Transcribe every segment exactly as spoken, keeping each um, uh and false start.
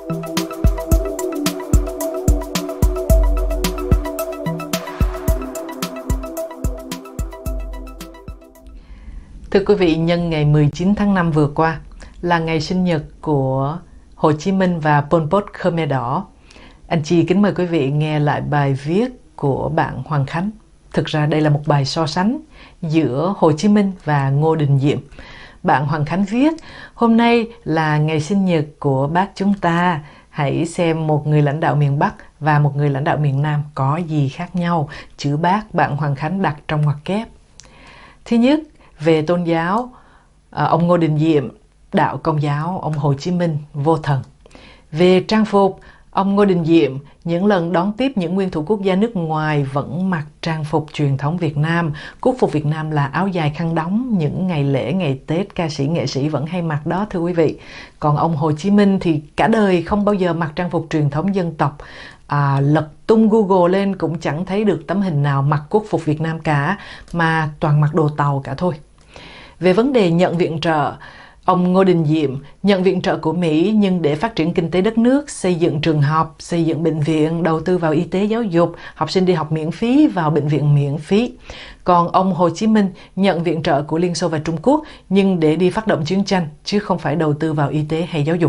Thưa quý vị, nhân ngày mười chín tháng năm vừa qua là ngày sinh nhật của Hồ Chí Minh và Pol Pot Khmer Đỏ. Anh Chi kính mời quý vị nghe lại bài viết của bạn Hoàng Khánh. Thực ra đây là một bài so sánh giữa Hồ Chí Minh và Ngô Đình Diệm. Bạn Hoàng Khánh viết: hôm nay là ngày sinh nhật của bác chúng ta. Hãy xem một người lãnh đạo miền Bắc và một người lãnh đạo miền Nam có gì khác nhau. Chữ bác bạn Hoàng Khánh đặt trong ngoặc kép. Thứ nhất, về tôn giáo, ông Ngô Đình Diệm đạo Công giáo, ông Hồ Chí Minh vô thần. Về trang phục, ông Ngô Đình Diệm những lần đón tiếp những nguyên thủ quốc gia nước ngoài vẫn mặc trang phục truyền thống Việt Nam. Quốc phục Việt Nam là áo dài khăn đóng, những ngày lễ, ngày Tết ca sĩ, nghệ sĩ vẫn hay mặc đó thưa quý vị. Còn ông Hồ Chí Minh thì cả đời không bao giờ mặc trang phục truyền thống dân tộc. À, lật tung Google lên cũng chẳng thấy được tấm hình nào mặc quốc phục Việt Nam cả, mà toàn mặc đồ Tàu cả thôi. Về vấn đề nhận viện trợ, ông Ngô Đình Diệm nhận viện trợ của Mỹ nhưng để phát triển kinh tế đất nước, xây dựng trường học, xây dựng bệnh viện, đầu tư vào y tế giáo dục, học sinh đi học miễn phí, vào bệnh viện miễn phí. Còn ông Hồ Chí Minh nhận viện trợ của Liên Xô và Trung Quốc nhưng để đi phát động chiến tranh chứ không phải đầu tư vào y tế hay giáo dục.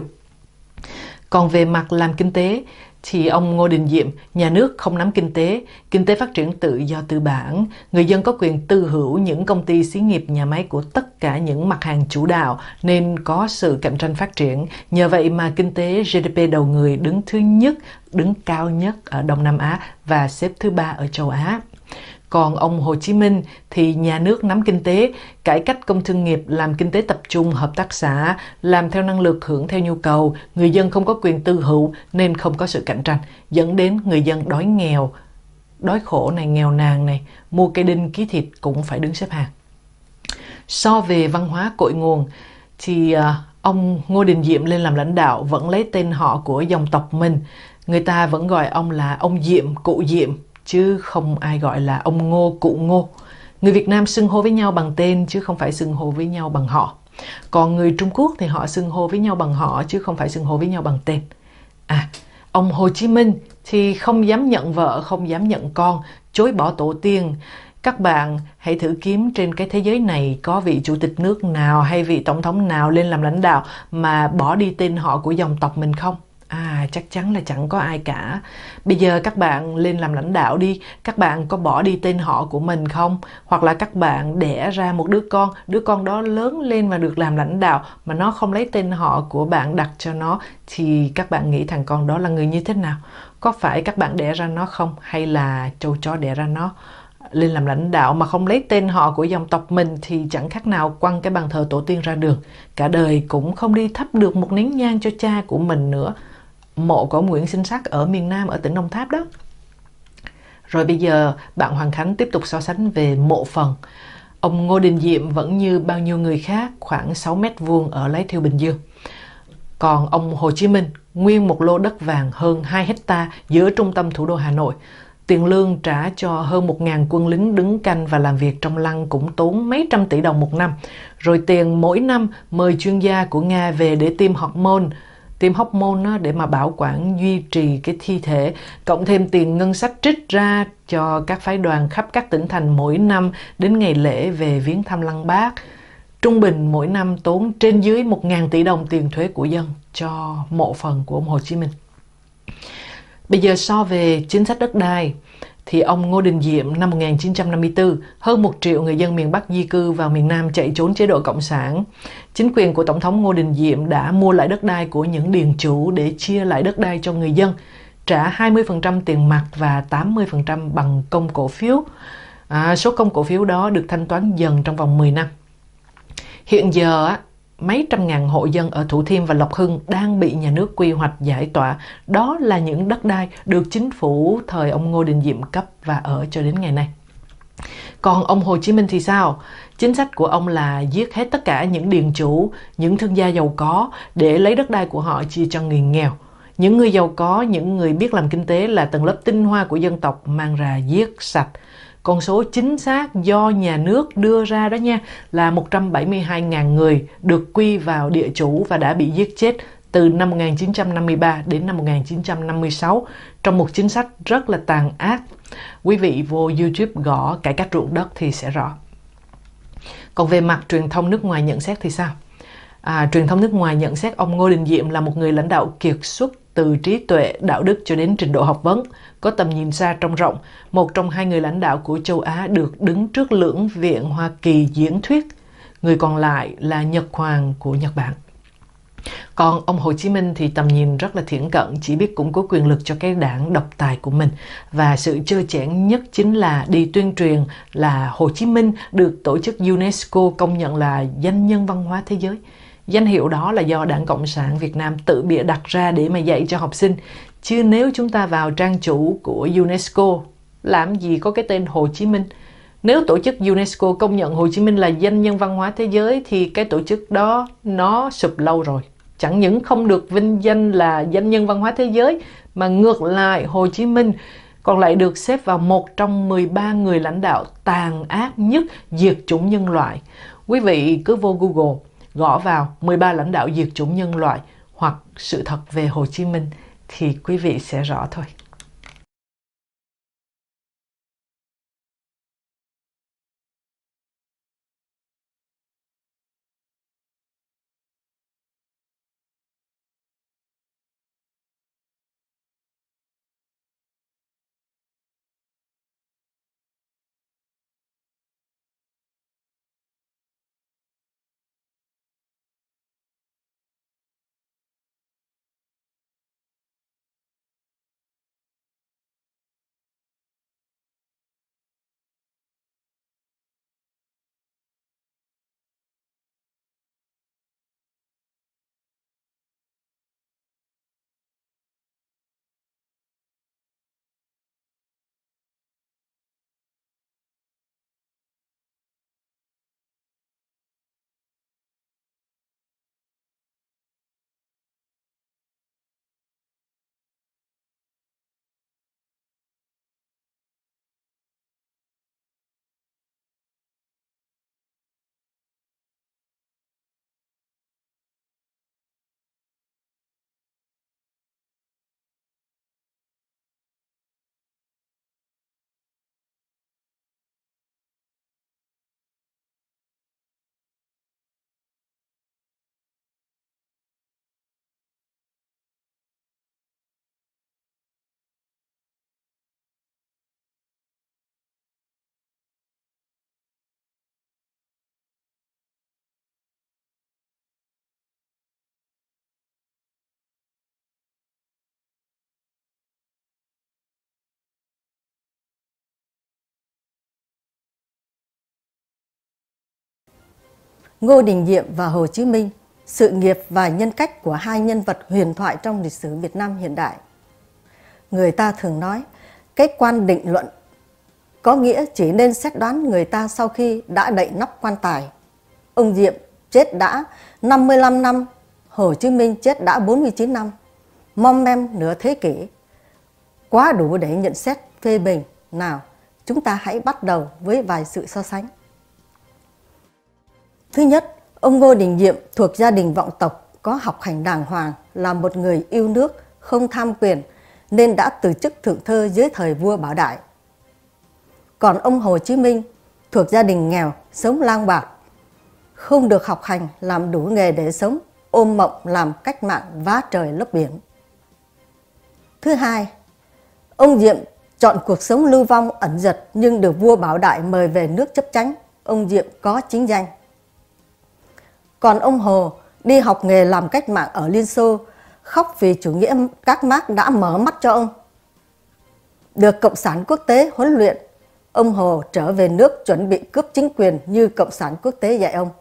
Còn về mặt làm kinh tế thì ông Ngô Đình Diệm, nhà nước không nắm kinh tế, kinh tế phát triển tự do tư bản, người dân có quyền tư hữu những công ty xí nghiệp nhà máy của tất cả những mặt hàng chủ đạo nên có sự cạnh tranh phát triển. Nhờ vậy mà kinh tế giê đê pê đầu người đứng thứ nhất, đứng cao nhất ở Đông Nam Á và xếp thứ ba ở châu Á. Còn ông Hồ Chí Minh thì nhà nước nắm kinh tế, cải cách công thương nghiệp, làm kinh tế tập trung, hợp tác xã, làm theo năng lực, hưởng theo nhu cầu, người dân không có quyền tư hữu nên không có sự cạnh tranh, dẫn đến người dân đói nghèo, đói khổ này, nghèo nàn này, mua cây đinh ký thịt cũng phải đứng xếp hàng. So về văn hóa cội nguồn thì uh, ông Ngô Đình Diệm lên làm lãnh đạo vẫn lấy tên họ của dòng tộc mình, người ta vẫn gọi ông là ông Diệm, cụ Diệm, chứ không ai gọi là ông Ngô, cụ Ngô. Người Việt Nam xưng hô với nhau bằng tên chứ không phải xưng hô với nhau bằng họ. Còn người Trung Quốc thì họ xưng hô với nhau bằng họ chứ không phải xưng hô với nhau bằng tên. À, ông Hồ Chí Minh thì không dám nhận vợ, không dám nhận con, chối bỏ tổ tiên. Các bạn hãy thử kiếm trên cái thế giới này có vị chủ tịch nước nào hay vị tổng thống nào lên làm lãnh đạo mà bỏ đi tên họ của dòng tộc mình không? À, chắc chắn là chẳng có ai cả. Bây giờ các bạn lên làm lãnh đạo đi, các bạn có bỏ đi tên họ của mình không? Hoặc là các bạn đẻ ra một đứa con, đứa con đó lớn lên và được làm lãnh đạo mà nó không lấy tên họ của bạn đặt cho nó, thì các bạn nghĩ thằng con đó là người như thế nào? Có phải các bạn đẻ ra nó không? Hay là trâu chó đẻ ra nó? Lên làm lãnh đạo mà không lấy tên họ của dòng tộc mình thì chẳng khác nào quăng cái bàn thờ tổ tiên ra đường. Cả đời cũng không đi thắp được một nén nhang cho cha của mình nữa. Mộ của Nguyễn Sinh Sắc ở miền Nam, ở tỉnh Đồng Tháp đó. Rồi bây giờ bạn Hoàng Khánh tiếp tục so sánh về mộ phần. Ông Ngô Đình Diệm vẫn như bao nhiêu người khác, khoảng sáu mét vuông ở Lái Thiêu, Bình Dương. Còn ông Hồ Chí Minh, nguyên một lô đất vàng hơn hai hecta giữa trung tâm thủ đô Hà Nội. Tiền lương trả cho hơn một nghìn quân lính đứng canh và làm việc trong lăng cũng tốn mấy trăm tỷ đồng một năm. Rồi tiền mỗi năm mời chuyên gia của Nga về để tiêm hormone, tiêm hormone để mà bảo quản duy trì cái thi thể, cộng thêm tiền ngân sách trích ra cho các phái đoàn khắp các tỉnh thành mỗi năm đến ngày lễ về viếng thăm Lăng Bác. Trung bình mỗi năm tốn trên dưới một nghìn tỷ đồng tiền thuế của dân cho mộ phần của ông Hồ Chí Minh. Bây giờ so về chính sách đất đai thì ông Ngô Đình Diệm năm một nghìn chín trăm năm mươi tư, hơn một triệu người dân miền Bắc di cư vào miền Nam chạy trốn chế độ Cộng sản. Chính quyền của Tổng thống Ngô Đình Diệm đã mua lại đất đai của những điền chủ để chia lại đất đai cho người dân, trả hai mươi phần trăm tiền mặt và tám mươi phần trăm bằng công cổ phiếu. À, số công cổ phiếu đó được thanh toán dần trong vòng mười năm. Hiện giờ á, mấy trăm ngàn hộ dân ở Thủ Thiêm và Lộc Hưng đang bị nhà nước quy hoạch giải tỏa. Đó là những đất đai được chính phủ thời ông Ngô Đình Diệm cấp và ở cho đến ngày nay. Còn ông Hồ Chí Minh thì sao? Chính sách của ông là giết hết tất cả những điền chủ, những thương gia giàu có để lấy đất đai của họ chia cho người nghèo. Những người giàu có, những người biết làm kinh tế là tầng lớp tinh hoa của dân tộc mang ra giết sạch. Con số chính xác do nhà nước đưa ra đó nha là một trăm bảy mươi hai nghìn người được quy vào địa chủ và đã bị giết chết từ năm một nghìn chín trăm năm mươi ba đến năm một nghìn chín trăm năm mươi sáu trong một chính sách rất là tàn ác. Quý vị vô YouTube gõ cải cách ruộng đất thì sẽ rõ. Còn về mặt truyền thông nước ngoài nhận xét thì sao? À, truyền thông nước ngoài nhận xét ông Ngô Đình Diệm là một người lãnh đạo kiệt xuất từ trí tuệ, đạo đức cho đến trình độ học vấn, có tầm nhìn xa trông rộng, một trong hai người lãnh đạo của châu Á được đứng trước lưỡng viện Hoa Kỳ diễn thuyết. Người còn lại là Nhật Hoàng của Nhật Bản. Còn ông Hồ Chí Minh thì tầm nhìn rất là thiển cận, chỉ biết củng cố quyền lực cho cái đảng độc tài của mình. Và sự trơ trẽn nhất chính là đi tuyên truyền là Hồ Chí Minh được tổ chức UNESCO công nhận là danh nhân văn hóa thế giới. Danh hiệu đó là do Đảng Cộng sản Việt Nam tự bịa đặt ra để mà dạy cho học sinh. Chứ nếu chúng ta vào trang chủ của UNESCO, làm gì có cái tên Hồ Chí Minh? Nếu tổ chức UNESCO công nhận Hồ Chí Minh là danh nhân văn hóa thế giới thì cái tổ chức đó nó sụp lâu rồi. Chẳng những không được vinh danh là danh nhân văn hóa thế giới, mà ngược lại Hồ Chí Minh còn lại được xếp vào một trong mười ba người lãnh đạo tàn ác nhất diệt chủng nhân loại. Quý vị cứ vô Google, gõ vào mười ba lãnh đạo diệt chủng nhân loại hoặc sự thật về Hồ Chí Minh thì quý vị sẽ rõ thôi. Ngô Đình Diệm và Hồ Chí Minh, sự nghiệp và nhân cách của hai nhân vật huyền thoại trong lịch sử Việt Nam hiện đại. Người ta thường nói, cái quan định luận có nghĩa chỉ nên xét đoán người ta sau khi đã đậy nắp quan tài. Ông Diệm chết đã năm mươi lăm năm, Hồ Chí Minh chết đã bốn mươi chín năm, mom mem nửa thế kỷ. Quá đủ để nhận xét phê bình. Nào, chúng ta hãy bắt đầu với vài sự so sánh. Thứ nhất, ông Ngô Đình Diệm thuộc gia đình vọng tộc, có học hành đàng hoàng, là một người yêu nước, không tham quyền, nên đã từ chức thượng thơ dưới thời vua Bảo Đại. Còn ông Hồ Chí Minh thuộc gia đình nghèo, sống lang bạc, không được học hành, làm đủ nghề để sống, ôm mộng làm cách mạng vá trời lấp biển. Thứ hai, ông Diệm chọn cuộc sống lưu vong ẩn dật nhưng được vua Bảo Đại mời về nước chấp chánh. Ông Diệm có chính danh. Còn ông Hồ đi học nghề làm cách mạng ở Liên Xô, khóc vì chủ nghĩa các Mác đã mở mắt cho ông. Được Cộng sản quốc tế huấn luyện, ông Hồ trở về nước chuẩn bị cướp chính quyền như Cộng sản quốc tế dạy ông.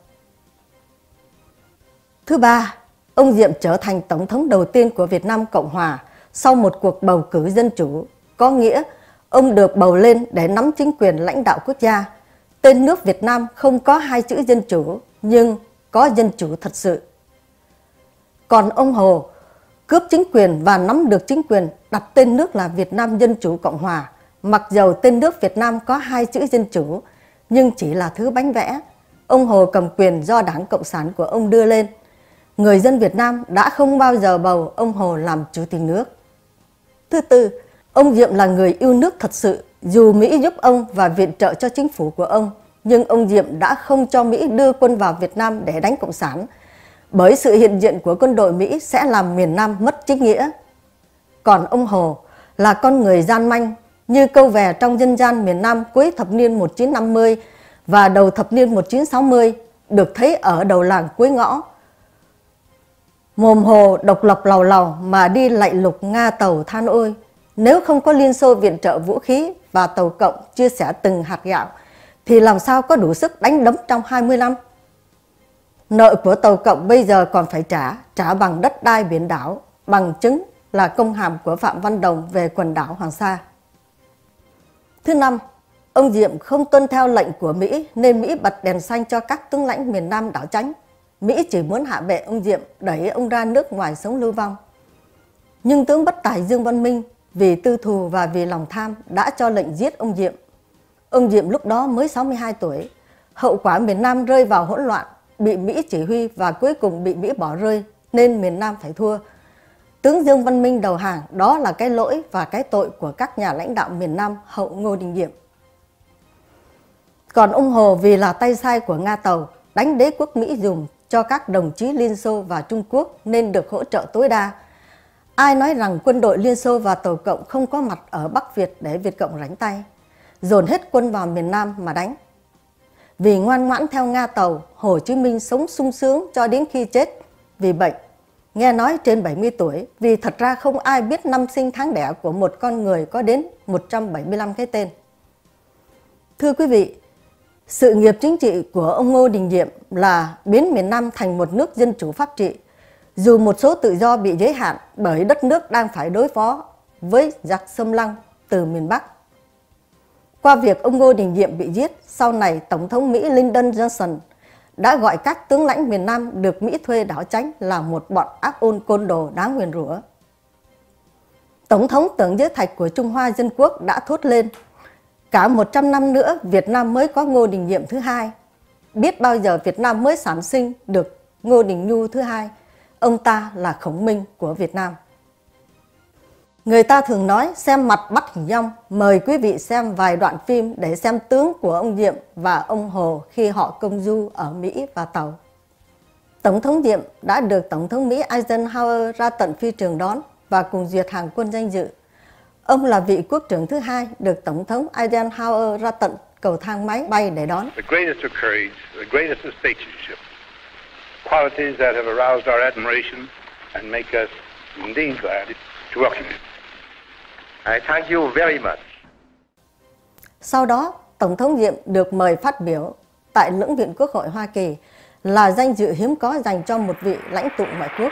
Thứ ba, ông Diệm trở thành Tổng thống đầu tiên của Việt Nam Cộng Hòa sau một cuộc bầu cử dân chủ, có nghĩa ông được bầu lên để nắm chính quyền lãnh đạo quốc gia. Tên nước Việt Nam không có hai chữ dân chủ, nhưng có dân chủ thật sự. Còn ông Hồ cướp chính quyền và nắm được chính quyền, đặt tên nước là Việt Nam Dân Chủ Cộng Hòa. Mặc dầu tên nước Việt Nam có hai chữ dân chủ, nhưng chỉ là thứ bánh vẽ. Ông Hồ cầm quyền do Đảng Cộng sản của ông đưa lên. người dân Việt Nam đã không bao giờ bầu ông Hồ làm chủ tịch nước. Thứ tư, ông Diệm là người yêu nước thật sự. Dù Mỹ giúp ông và viện trợ cho chính phủ của ông, nhưng ông Diệm đã không cho Mỹ đưa quân vào Việt Nam để đánh Cộng sản, bởi sự hiện diện của quân đội Mỹ sẽ làm miền Nam mất chính nghĩa. Còn ông Hồ là con người gian manh, như câu vè trong dân gian miền Nam cuối thập niên một nghìn chín trăm năm mươi và đầu thập niên một nghìn chín trăm sáu mươi, được thấy ở đầu làng cuối ngõ. Mồm Hồ độc lập lầu lầu mà đi lạy lục Nga Tàu than ôi, nếu không có Liên Xô viện trợ vũ khí và Tàu Cộng chia sẻ từng hạt gạo, thì làm sao có đủ sức đánh đấm trong hai mươi năm? Nợ của Tàu Cộng bây giờ còn phải trả, trả bằng đất đai biển đảo, bằng chứng là công hàm của Phạm Văn Đồng về quần đảo Hoàng Sa. Thứ năm, ông Diệm không tuân theo lệnh của Mỹ nên Mỹ bật đèn xanh cho các tướng lãnh miền Nam đảo tránh. Mỹ chỉ muốn hạ bệ ông Diệm, đẩy ông ra nước ngoài sống lưu vong. Nhưng tướng bất tài Dương Văn Minh vì tư thù và vì lòng tham đã cho lệnh giết ông Diệm. Ông Diệm lúc đó mới sáu mươi hai tuổi. Hậu quả miền Nam rơi vào hỗn loạn, bị Mỹ chỉ huy và cuối cùng bị Mỹ bỏ rơi nên miền Nam phải thua. Tướng Dương Văn Minh đầu hàng, đó là cái lỗi và cái tội của các nhà lãnh đạo miền Nam hậu Ngô Đình Diệm. Còn ông Hồ vì là tay sai của Nga Tàu, đánh đế quốc Mỹ dùng cho các đồng chí Liên Xô và Trung Quốc nên được hỗ trợ tối đa. Ai nói rằng quân đội Liên Xô và Tàu Cộng không có mặt ở Bắc Việt để Việt Cộng rảnh tay, dồn hết quân vào miền Nam mà đánh. Vì ngoan ngoãn theo Nga Tàu, Hồ Chí Minh sống sung sướng cho đến khi chết vì bệnh. Nghe nói trên bảy mươi tuổi, vì thật ra không ai biết năm sinh tháng đẻ của một con người có đến một trăm bảy mươi lăm cái tên. Thưa quý vị, sự nghiệp chính trị của ông Ngô Đình Diệm là biến miền Nam thành một nước dân chủ pháp trị, dù một số tự do bị giới hạn bởi đất nước đang phải đối phó với giặc xâm lăng từ miền Bắc. Qua việc ông Ngô Đình Diệm bị giết, sau này Tổng thống Mỹ Lyndon Johnson đã gọi các tướng lãnh miền Nam được Mỹ thuê đảo tránh là một bọn ác ôn côn đồ đáng nguyền rủa. Tổng thống Tưởng Giới Thạch của Trung Hoa Dân Quốc đã thốt lên: cả một trăm năm nữa Việt Nam mới có Ngô Đình Diệm thứ hai. Biết bao giờ Việt Nam mới sản sinh được Ngô Đình Nhu thứ hai. Ông ta là Khổng Minh của Việt Nam. Người ta thường nói xem mặt bắt hình dong. Mời quý vị xem vài đoạn phim để xem tướng của ông Diệm và ông Hồ khi họ công du ở Mỹ và Tàu. Tổng thống Diệm đã được Tổng thống Mỹ Eisenhower ra tận phi trường đón và cùng duyệt hàng quân danh dự. Ông là vị quốc trưởng thứ hai được Tổng thống Eisenhower ra tận cầu thang máy bay để đón. The greatest of courage, the greatest of statesmanship, qualities that have aroused our admiration and make us indeed glad to welcome you. I thank you very much. Sau đó, Tổng thống Diệm được mời phát biểu tại Lưỡng viện Quốc hội Hoa Kỳ, là danh dự hiếm có dành cho một vị lãnh tụ ngoại quốc.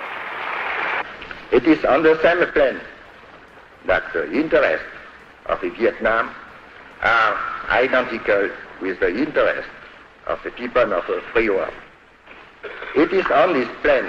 It is on the same plan that the interests of Vietnam are identical with the interests of the people of the free world. It is on this plan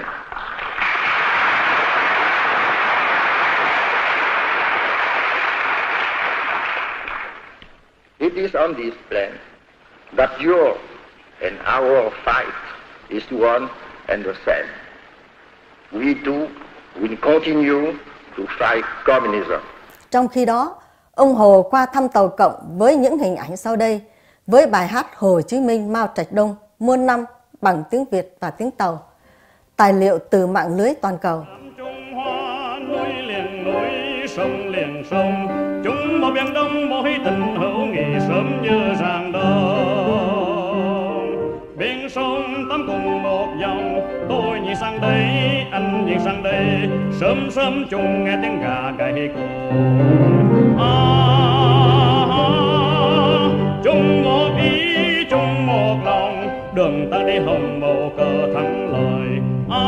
It is on this plan that your and our fight is one and the same. We too will continue to fight communism. Trong khi đó, ông Hồ qua thăm Tàu Cộng với những hình ảnh sau đây, với bài hát Hồ Chí Minh Mao Trạch Đông muôn năm bằng tiếng Việt và tiếng Tàu. Tài liệu từ mạng lưới toàn cầu. Trung Hoa núi liền núi, sông liền sông, chúng một biển đông mối tình hữu nghị sớm như rạng đông. Bên sông tắm cùng một dòng, tôi nhìn sang đây, anh nhìn sang đây, sớm sớm chung nghe tiếng gà gáy cồn. À, chung một ý, chung một lòng, đường ta đi hồng màu cờ thắng lợi. À,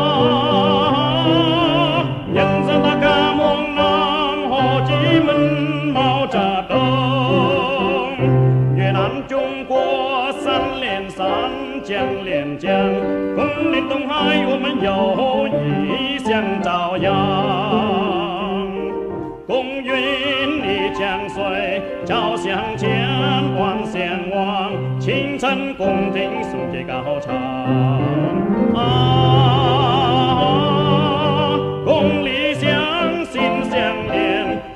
nhân dân ta ca muôn năm, Hồ Chí Minh Mao Trạch Đông. Nguyện an Trung Quốc山连山，江连江，风林东海，我们友谊像朝阳。公运里江水，照向千万贤王，清晨宫廷颂节高唱。啊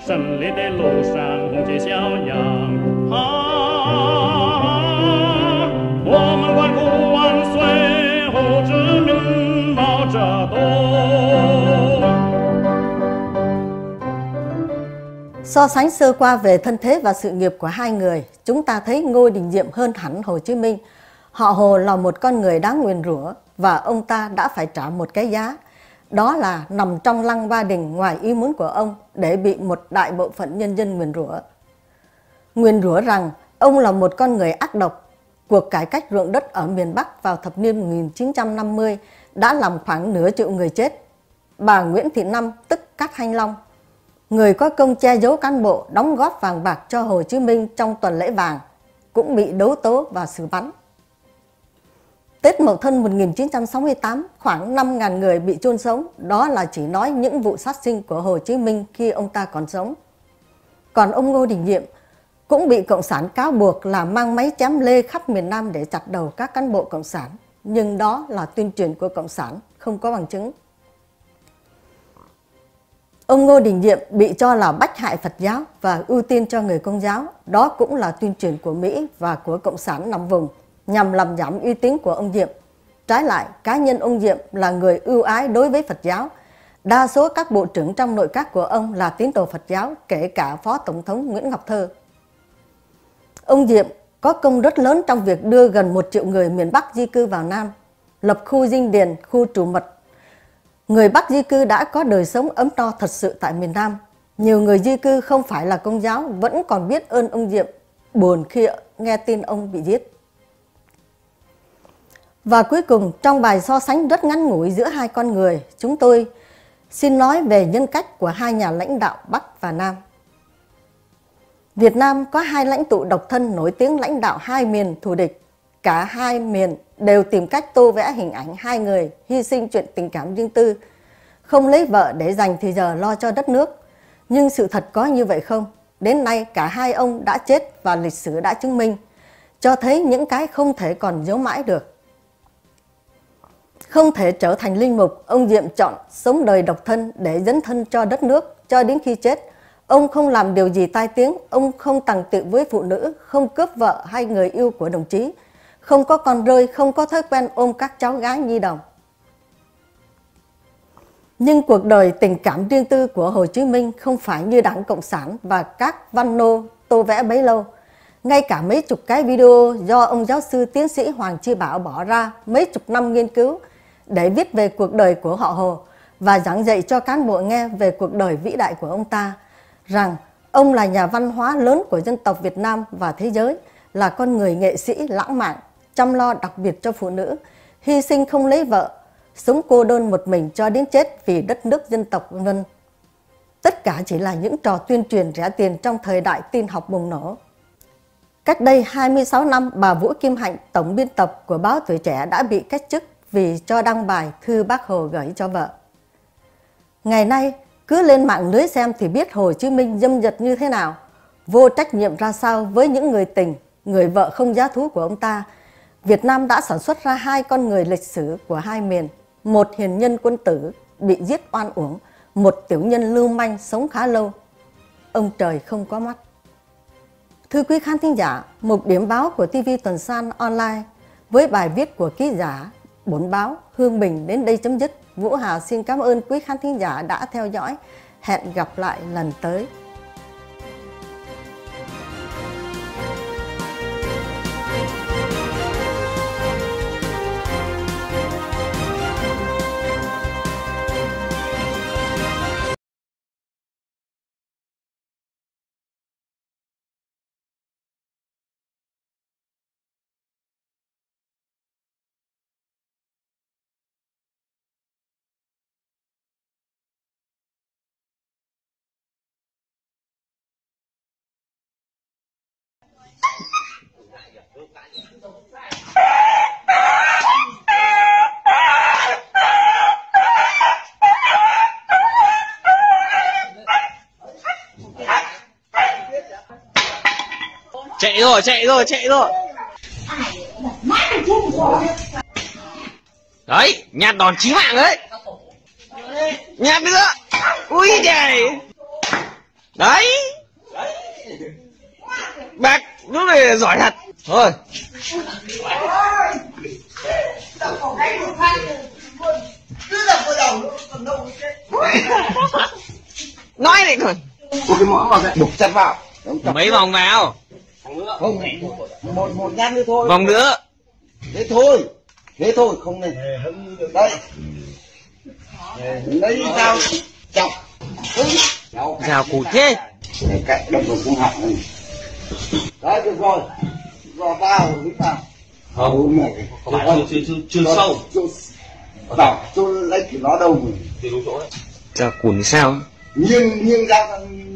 胜利的路上红旗飘扬。啊，我们欢呼万岁，胡志明毛泽东。 So sánh sơ qua về thân thế và sự nghiệp của hai người, chúng ta thấy Ngô Đình Diệm hơn hẳn Hồ Chí Minh. Họ Hồ là một con người đáng nguyền rủa và ông ta đã phải trả một cái giá. Đó là nằm trong lăng Ba Đình ngoài ý muốn của ông để bị một đại bộ phận nhân dân nguyền rủa. Nguyền rủa rằng ông là một con người ác độc. Cuộc cải cách ruộng đất ở miền Bắc vào thập niên một nghìn chín trăm năm mươi đã làm khoảng nửa triệu người chết. Bà Nguyễn Thị Năm tức Cát Hanh Long, người có công che giấu cán bộ đóng góp vàng bạc cho Hồ Chí Minh trong tuần lễ vàng, cũng bị đấu tố và xử bắn. Tết Mậu Thân một nghìn chín trăm sáu mươi tám, khoảng năm nghìn người bị chôn sống, đó là chỉ nói những vụ sát sinh của Hồ Chí Minh khi ông ta còn sống. Còn ông Ngô Đình Diệm cũng bị Cộng sản cáo buộc là mang máy chém lê khắp miền Nam để chặt đầu các cán bộ Cộng sản, nhưng đó là tuyên truyền của Cộng sản, không có bằng chứng. Ông Ngô Đình Diệm bị cho là bách hại Phật giáo và ưu tiên cho người Công giáo, đó cũng là tuyên truyền của Mỹ và của Cộng sản nằm vùng, nhằm làm giảm uy tín của ông Diệm. Trái lại, cá nhân ông Diệm là người ưu ái đối với Phật giáo. Đa số các bộ trưởng trong nội các của ông là tín đồ Phật giáo, kể cả Phó Tổng thống Nguyễn Ngọc Thơ. Ông Diệm có công rất lớn trong việc đưa gần một triệu người miền Bắc di cư vào Nam, lập khu dinh điền, khu trú mật. Người Bắc di cư đã có đời sống ấm no thật sự tại miền Nam. Nhiều người di cư không phải là Công giáo vẫn còn biết ơn ông Diệm, buồn khi nghe tin ông bị giết. Và cuối cùng, trong bài so sánh rất ngắn ngủi giữa hai con người, chúng tôi xin nói về nhân cách của hai nhà lãnh đạo Bắc và Nam. Việt Nam có hai lãnh tụ độc thân nổi tiếng lãnh đạo hai miền thù địch. Cả hai miền đều tìm cách tô vẽ hình ảnh hai người hy sinh chuyện tình cảm riêng tư, không lấy vợ để dành thì giờ lo cho đất nước. Nhưng sự thật có như vậy không? Đến nay cả hai ông đã chết và lịch sử đã chứng minh, cho thấy những cái không thể còn giấu mãi được. Không thể trở thành linh mục, ông Diệm chọn sống đời độc thân để dấn thân cho đất nước cho đến khi chết. Ông không làm điều gì tai tiếng, ông không tằng tiệu với phụ nữ, không cướp vợ hay người yêu của đồng chí, không có con rơi, không có thói quen ôm các cháu gái nhi đồng. Nhưng cuộc đời tình cảm riêng tư của Hồ Chí Minh không phải như Đảng Cộng sản và các văn nô tô vẽ bấy lâu. Ngay cả mấy chục cái video do ông giáo sư tiến sĩ Hoàng Chi Bảo bỏ ra mấy chục năm nghiên cứu để viết về cuộc đời của họ Hồ và giảng dạy cho cán bộ nghe về cuộc đời vĩ đại của ông ta, rằng ông là nhà văn hóa lớn của dân tộc Việt Nam và thế giới, là con người nghệ sĩ lãng mạn, chăm lo đặc biệt cho phụ nữ, hy sinh không lấy vợ, sống cô đơn một mình cho đến chết vì đất nước dân tộc vân vân. Tất cả chỉ là những trò tuyên truyền rẻ tiền trong thời đại tin học bùng nổ. Cách đây hai mươi sáu năm, bà Vũ Kim Hạnh, tổng biên tập của báo Tuổi Trẻ đã bị cách chức vì cho đăng bài thư Bác Hồ gửi cho vợ. Ngày nay, cứ lên mạng lưới xem thì biết Hồ Chí Minh dâm dật như thế nào, vô trách nhiệm ra sao với những người tình, người vợ không giá thú của ông ta. Việt Nam đã sản xuất ra hai con người lịch sử của hai miền, một hiền nhân quân tử bị giết oan uổng, một tiểu nhân lưu manh sống khá lâu. Ông trời không có mắt. Thưa quý khán thính giả, mục điểm báo của ti vi Tuần San Online với bài viết của ký giả Bốn Báo Hương Bình đến đây chấm dứt. Vũ Hà xin cảm ơn quý khán thính giả đã theo dõi. Hẹn gặp lại lần tới. Chạy rồi, chạy rồi, chạy rồi. Đấy, nhát đòn chí mạng đấy. Nhát nữa. Ui trời. Đấy. Bác lúc này giỏi thật. Thôi. Nói này còn. Cái mõ vào cái buộc chặt vào. Mấy vòng vào. Không, một một nhát nữa thôi. Vòng nữa. Thế thôi. Thế thôi, không này. Đây. Lấy dao chọc. Dao cụt thế. Để cạnh đâm vào cung họng này. Đấy, được rồi. Rồi vào, đứng vào. Không, không phải chưa, chưa, chưa sâu. Bảo, tôi lấy của nó đâu rồi. Thì đúng chỗ đấy. Dao cụt thì sao? Nhưng, nhưng ra...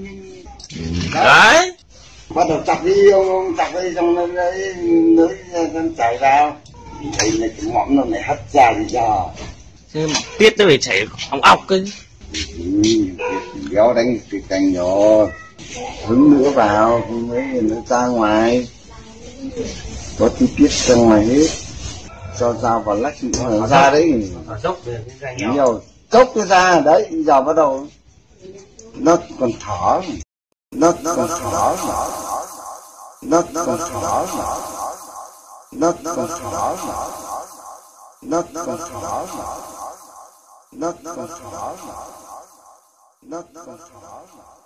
Đấy. Bắt đầu chặt đi, ông, ông chặt đi, xong nó lấy, lưới chảy vào. Đây là cái mõm nó này hất ra thì giờ. Thế tiết nó phải chảy óng ọc cơ. Ừ, béo đánh cái cành nhỏ. Hứng nữa vào, không mấy nữa ra ngoài. Có tí tiết ra ngoài hết. Cho dao vào lách nữa ra đấy. Dốc về cái gai nhỏ. Nhiều, cốc nó ra, đấy, giờ bắt đầu. Nó còn thở. Nó còn thở. Nó còn thở. Nó còn thở. Nó còn thở. Nó còn thở. Nó còn thở.